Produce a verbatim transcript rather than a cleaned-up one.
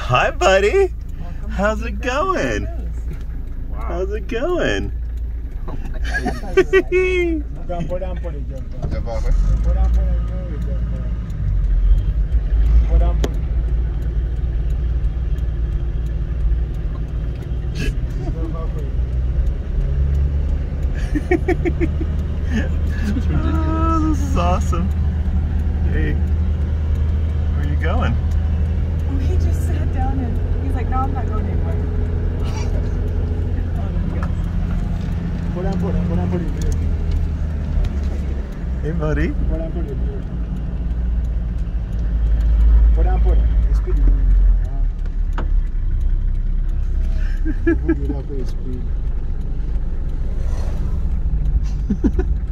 Hi, buddy. Welcome How's to it Big going? Wow. How's it going? Oh my God. Jump put down, put it, jump down. Jump off it. Put down, put it, no, you jump down. Put down, put it. Jump off it. Oh, this is awesome. Hey, where are you going? Oh, he just sat down and he's like, no, I'm not going anywhere. Put down, put down, put down, put it. Hey, buddy. Put down, put it. Put down, put it. Speed. Move it up with speed.